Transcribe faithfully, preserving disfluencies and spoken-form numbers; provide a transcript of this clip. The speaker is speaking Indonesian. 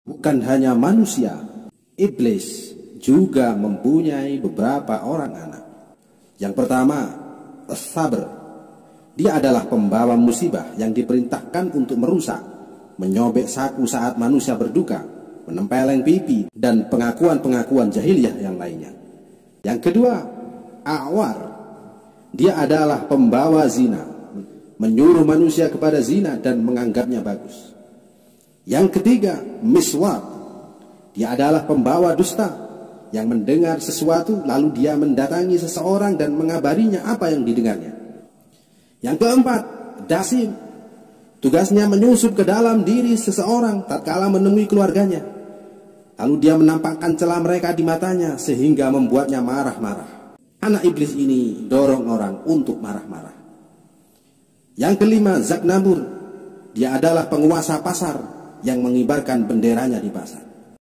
Bukan hanya manusia, iblis juga mempunyai beberapa orang anak. Yang pertama, as-sabr. Dia adalah pembawa musibah yang diperintahkan untuk merusak, menyobek saku saat manusia berduka, menempeleng pipi, dan pengakuan-pengakuan jahiliyah yang lainnya. Yang kedua, a'war. Dia adalah pembawa zina, menyuruh manusia kepada zina dan menganggapnya bagus. Yang ketiga, miswak. Dia adalah pembawa dusta yang mendengar sesuatu lalu dia mendatangi seseorang dan mengabarinya apa yang didengarnya. Yang keempat, dasim. Tugasnya menyusup ke dalam diri seseorang tatkala menemui keluarganya. Lalu dia menampakkan celah mereka di matanya sehingga membuatnya marah-marah. Anak iblis ini dorong orang untuk marah-marah. Yang kelima, zaknabur. Dia adalah penguasa pasar yang mengibarkan benderanya di pasar.